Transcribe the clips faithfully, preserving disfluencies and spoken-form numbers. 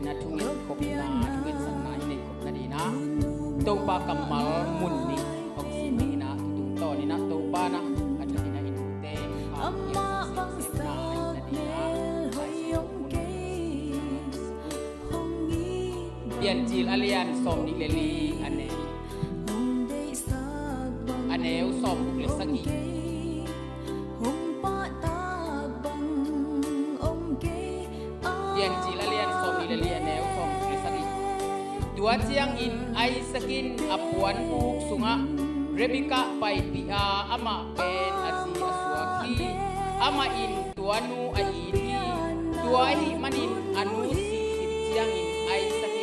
na tungin kop na tungin sang na ini kop na di na tau pa kamal mun ni og sini na tutung to ni na tau pa na at di na inute ang na na di na Bian jil alian som ni leli ane ane u som le sagi Bian jil alian som ni leli ane u som le sagi dua siang in ai sakin apuan uk sunga Rebecca pai pia ama pen asi asuaki ama in tuanu ai ini tuahi manin anu si siang in ai sakin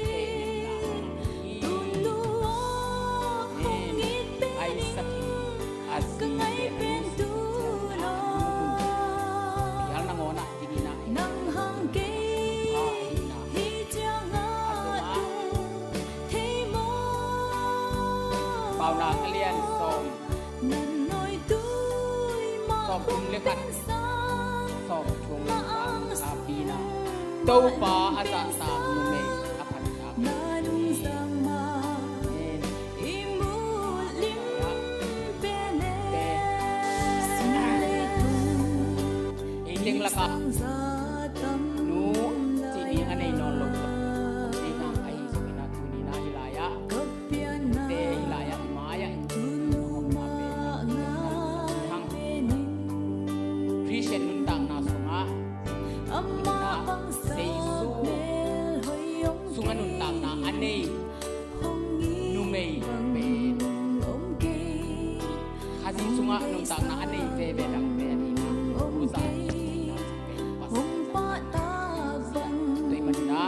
na kalian som som chung lekat som chung api na tau pa asa sa nume apan sa iling laka nu sini anay nolong ina ay sumina tunina hilaya te hilaya Christian nuntang na sunga na seisu sunga nuntang na anay numay ben kasi sunga nuntang na anay beben ang ben usa toy manina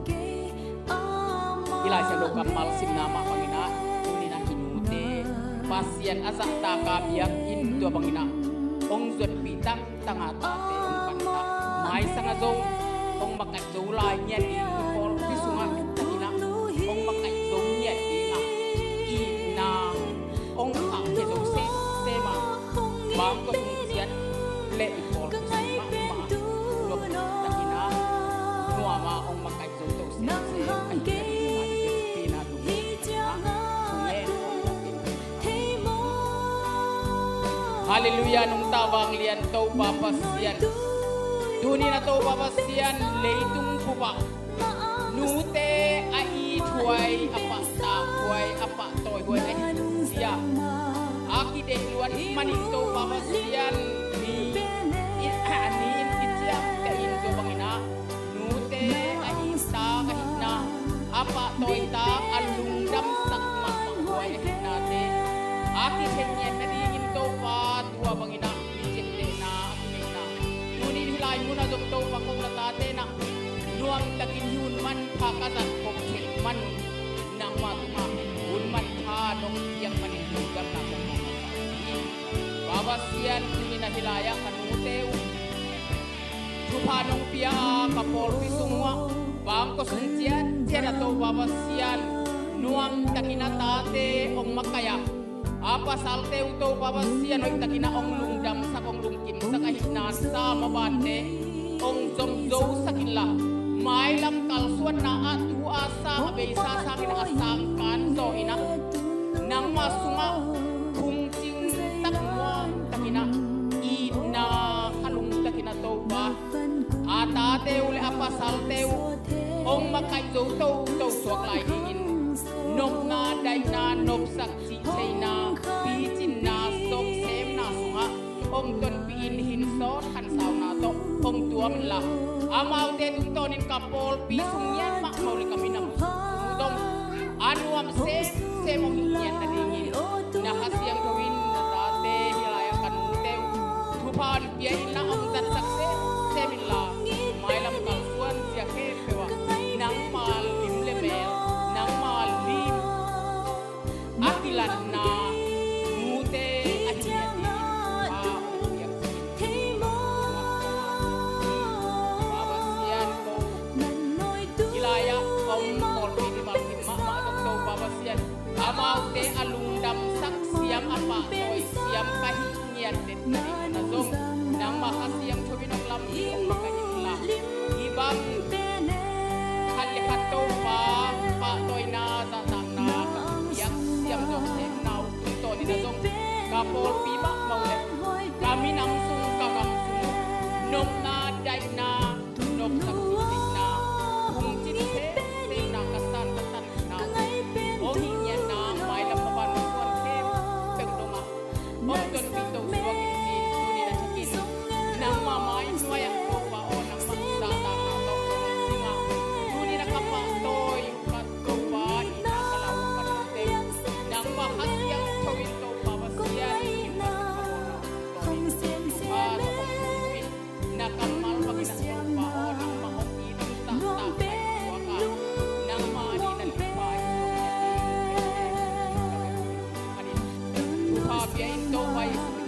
ila sa lokam malsim nama pangina unina hinute pasien asa ta kabiyak in tua pangina ong zot pitang tanga tate ong panta mai sanga zong ong makat zulai nya di pol pisunga takina ong makat zong nya di nga ina ong ka ke zong se se ma bang ko sung siat le i pol pisunga ma lo takina nuwa ma ong makat zong to se se ai ke pina du Haleluya nung tawang lian tau papasian duni na tau papasian leitung pupa nute ai tuai apa ta tuai apa toy boy ai sia aki de luan mani tau papasian ni ani intia ka in do bangina nute ai ta kahina apa toy ta alungdam sakma boy nate aki henyen na dingin tau pa tua bangina licit de na na nuni hilay muna dok tau pa kong latate na nuang takin yun man pakatan kong chit man nang matuma un man ha nong yang manilugam na kong mga babasian nuni na hilaya kanuteu tupa nong pia kapol pisungwa bang ko sungtian tiada tau babasian nuang takinatate ong makaya apa salte uto babasian oi takina ong lungdam sa kong lungkim sa kahina sa mabande ong zomzo sakinla mai lam kalsuan na atu asa abe sa sakin asangkan so ina nang masunga kung ting takwa takina ina kalung takina to ba atate ule apa salte ong makai zo to to swak lai ingin nop na dai na nop saksi china pi chin na sok sem na sunga ong ton piin hin sot han saw na to ong tuam la amau te tung tonin kapol pi sungyan mak mauli kami na dong anuam se se mong yan na dingin na hasiyang gawin na tate hilaya kanute tupan piain na ong dan sakse semin la mailam kalsuan siya kepewa nang mal limlemel nang mal lim akilan na mute ahiya din pa yang babasian ko hilaya ong kolpi di malkim ma ma dokto babasian amau te alungdam sak siam apa toy siam kahingian den na zong nang ma kapol pima maule kami nangsung kagamsung nom na dai na nom sa kuting na kung chithe te na kasan kasan na o hinya na mai lam papan kuan khem teng doma om ton pito suwag sin tuni na chikin nang mamay nuaya ko pa o nang magdata na to singa tuni na kapa toy kat ko pa ina kalaw pa nang mahasyang tawin ko pa siyan yung pa nakamal pag inasumpa o nang mahokit ang taktak ay waka nang maani na lipay Tuhabya ito ay